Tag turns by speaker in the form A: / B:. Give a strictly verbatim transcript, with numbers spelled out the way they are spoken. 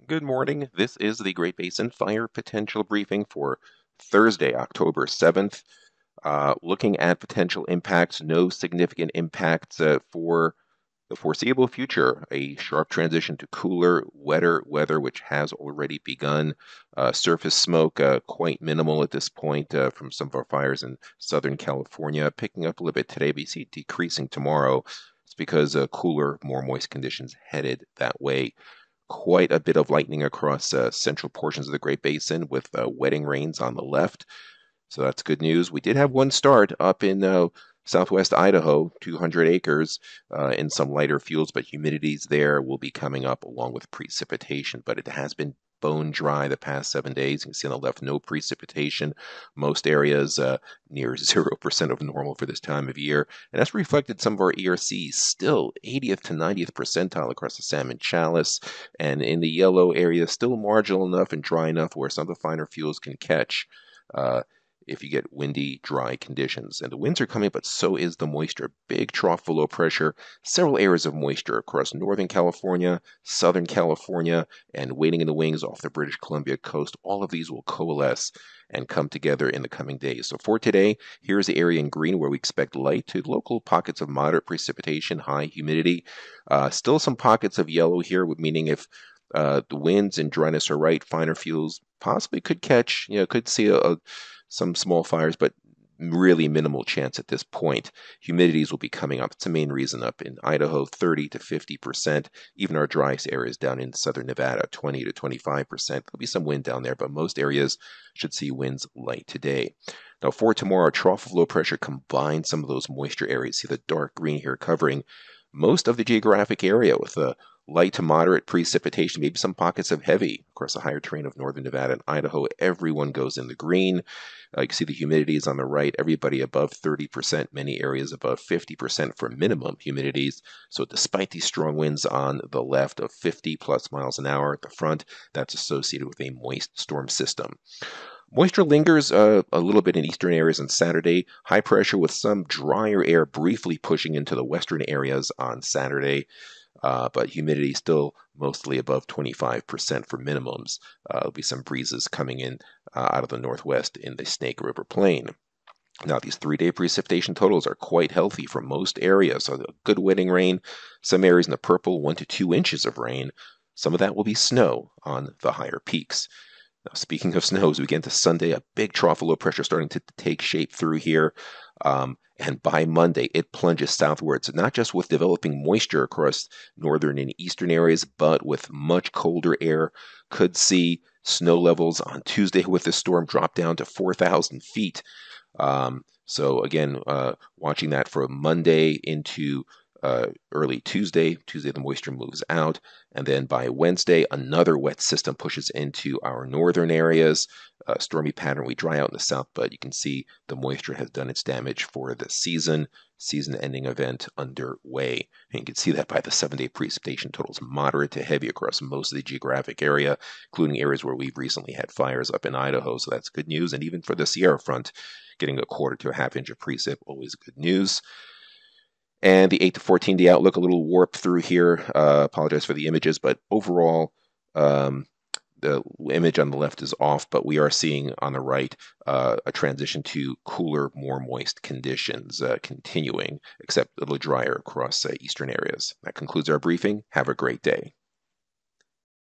A: Good morning. This is the Great Basin Fire Potential Briefing for Thursday, October seventh. Uh, looking at potential impacts, no significant impacts uh, for the foreseeable future. A sharp transition to cooler, wetter weather, which has already begun. Uh, surface smoke, uh, quite minimal at this point uh, from some of our fires in Southern California. Picking up a little bit today, but you see it decreasing tomorrow. It's because uh, cooler, more moist conditions headed that way. Quite a bit of lightning across uh, central portions of the Great Basin with uh, wetting rains on the left. So that's good news. We did have one start up in uh, southwest Idaho, two hundred acres, uh, in some lighter fuels, but humidities there will be coming up along with precipitation. But it has been bone dry the past seven days. You can see on the left, no precipitation. Most areas uh, near zero percent of normal for this time of year. And that's reflected some of our E R Cs, still eightieth to ninetieth percentile across the Salmon Chalice. And in the yellow area, still marginal enough and dry enough where some of the finer fuels can catch. Uh, if you get windy, dry conditions. And the winds are coming, but so is the moisture. Big trough of low pressure, several areas of moisture across Northern California, Southern California, and waiting in the wings off the British Columbia coast. All of these will coalesce and come together in the coming days. So for today, here's the area in green where we expect light to local pockets of moderate precipitation, high humidity. Uh, still some pockets of yellow here, meaning if uh, the winds and dryness are right, finer fuels possibly could catch, you know, could see a, a some small fires, but really minimal chance at this point. Humidities will be coming up. It's the main reason up in Idaho, thirty to fifty percent. Even our driest areas down in southern Nevada, twenty to twenty-five percent. There'll be some wind down there, but most areas should see winds light today. Now for tomorrow, trough of low pressure combines some of those moisture areas. See the dark green here covering most of the geographic area with a light to moderate precipitation, maybe some pockets of heavy across the higher terrain of northern Nevada and Idaho. Everyone goes in the green. Uh, you can see the humidity is on the right. Everybody above thirty percent, many areas above fifty percent for minimum humidities. So despite these strong winds on the left of fifty plus miles an hour at the front, that's associated with a moist storm system. Moisture lingers uh, a little bit in eastern areas on Saturday. High pressure with some drier air briefly pushing into the western areas on Saturday. Uh, but humidity still mostly above twenty-five percent for minimums. Uh, there'll be some breezes coming in uh, out of the northwest in the Snake River Plain. Now, these three-day precipitation totals are quite healthy for most areas. So, good wetting rain, some areas in the purple, one to two inches of rain. Some of that will be snow on the higher peaks. Now, speaking of snow, as we get into Sunday, a big trough of low pressure starting to take shape through here. Um, and by Monday, it plunges southwards, not just with developing moisture across northern and eastern areas, but with much colder air. Could see snow levels on Tuesday with the storm drop down to four thousand feet. Um, so again, uh, watching that for Monday into uh, early Tuesday. Tuesday, the moisture moves out. And then by Wednesday, another wet system pushes into our northern areas. Uh, stormy pattern, we dry out in the south, but you can see the moisture has done its damage for the season. Season-ending event underway. And you can see that by the seven-day precipitation totals, moderate to heavy across most of the geographic area, including areas where we've recently had fires up in Idaho. So that's good news. And even for the Sierra front, getting a quarter to a half inch of precip, always good news. And the eight to fourteen day outlook, a little warped through here. Uh, apologize for the images, but overall, um, the image on the left is off, but we are seeing on the right uh, a transition to cooler, more moist conditions uh, continuing, except a little drier across uh, eastern areas. That concludes our briefing. Have a great day.